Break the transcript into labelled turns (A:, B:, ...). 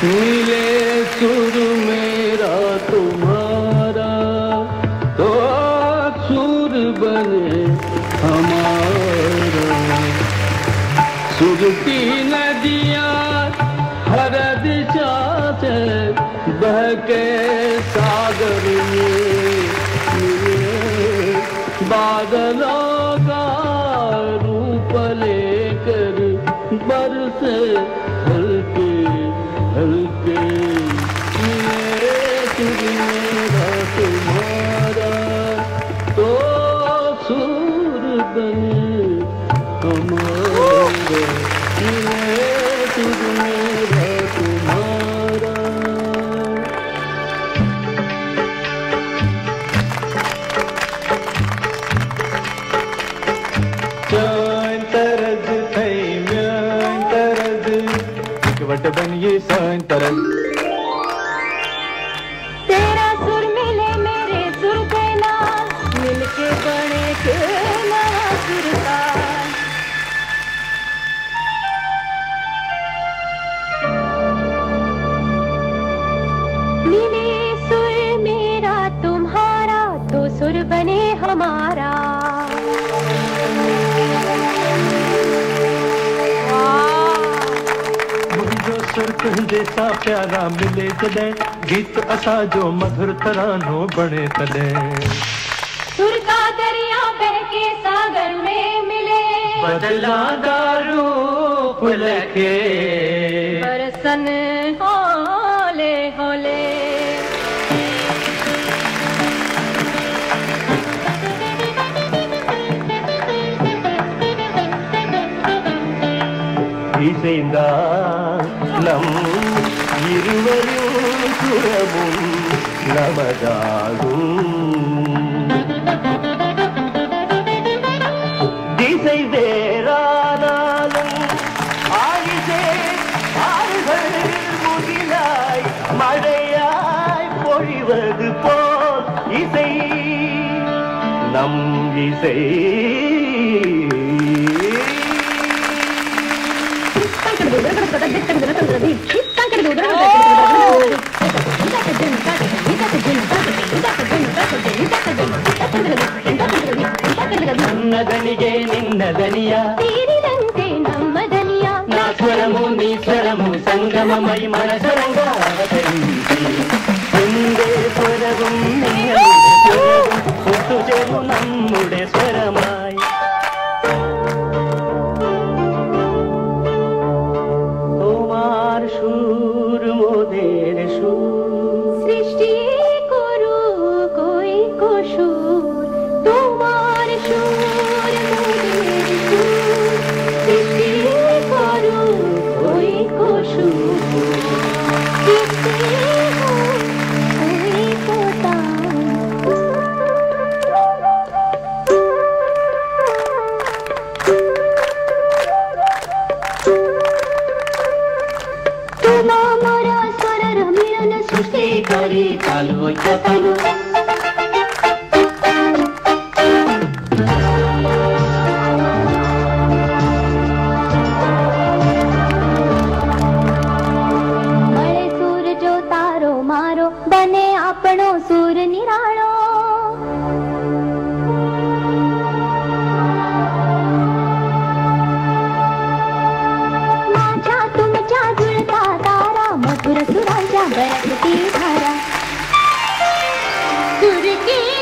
A: मिले सुर मेरा तुम्हारा तो सुर बने हमारा। सुर की नदियाँ हर दिशा से बहके सागर में मिले। बादलों का रूप लेकर बरसे हल्के हल्के। मिले सुर मेरा तुम्हारा तो सुर बने हमारा। मिले सुर मेरा तुम्हारा। वट बनिए सान तरल।
B: तेरा सुर मिले मेरे सुर के नाल, मिलके बने के नवा सुरताल। मिले सुर मेरा तुम्हारा तो सुर बने हमारा।
C: सुर तुझे सा प्यारा मिले तदे, गीत असा जो मधुर तरानो बने तदे।
B: सुर का दरिया बह के सागर में मिले,
C: बदला दारू पुलके
B: बरसन होले होले।
C: നം ഇരുവരും സുരവും നമതാകും. திசை வேறானாலும் ஆயிசே ஆறுகள் முகிலாய் மழையாய் பொழிவது போல் இசை நம் இசை. నన్నదనిగే నిన్నదనియా
B: తీరిదంతే నమ్మదనియా.
C: నా స్వరము నీ స్వరము సంగమమై మన స్వరంగా అవతరించి ఉండే స్వరവും ഒത്തുചേർന്നു നമ്മുടെ സ്വരമായി. তোমার সুর মোদের সুর,
B: সৃষ্টি করু কই কসুর। তোমার সুর মোদের সুর, সৃষ্টি করু কই কসুর। সৃষ্টি কই কোতা। তোমা মোরা স্বরর মিলন সৃষ্টি
C: করি চালু চালু.
B: મળે સૂર જો તારો મારો, બને આપણો સૂર નિરાળો. माझ्या तुमच्या जुळता तारा, मधुर सुरांच्या बरसती धारा. सुर की